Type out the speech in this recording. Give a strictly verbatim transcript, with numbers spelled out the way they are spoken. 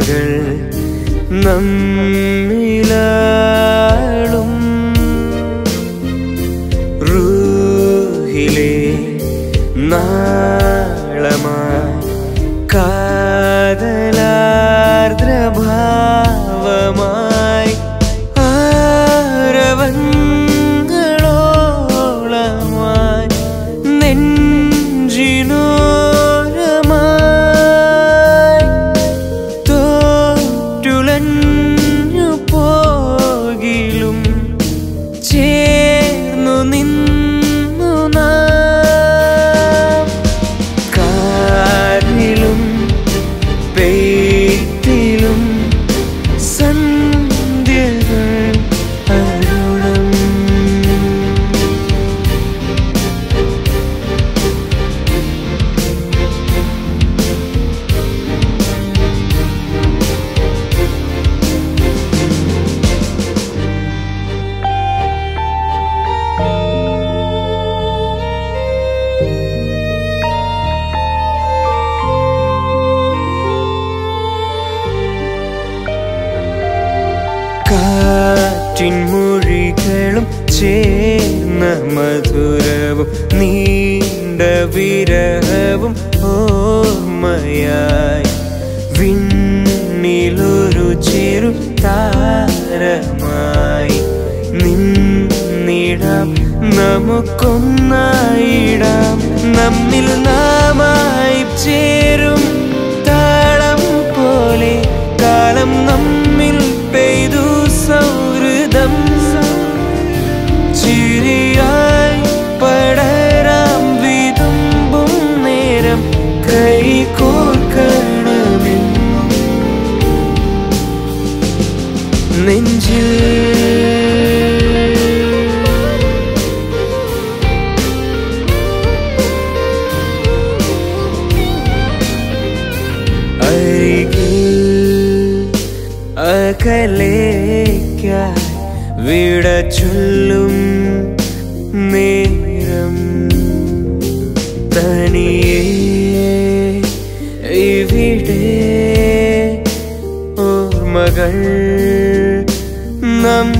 ഓർമ്മകൾ നമ്മിലാളും റൂഹിലെ നാളമായി കാതലാർദ്രഭാവമായി ആരവങ്ങളോളമായി നെഞ്ചിനോരമായി തോറ്റുലഞ്ഞു പോകിലും ചേർന്നു നിന്നു നാം കാരിലും പെയ്ത്തിലും സന്ധ്യകൾ അരുണം കാറ്റിൻ മൊഴികളും ചേർന്ന മധുരവും നീണ്ട വിരഹവും ഓർമ്മയായി വിണ്ണിലൊരു ചെറു താരമായി നിന്നിടാം നമുക്കൊന്നായിടാം നമ്മിൽ നാമായി ചേരും താളം പോലെ കാലം നമ്മിൽ പെയ്തു സൗഹൃദം ചിരിയായി പടരാം വിതുമ്പും നേരം കൈ കോർക്കണമെന്നും നെഞ്ചിൽ അകലേക്കായി വിട ചൊല്ലും നേരം തനിയേ ഇവിടെ ഓർമ്മകൾ നമ്മിലാളും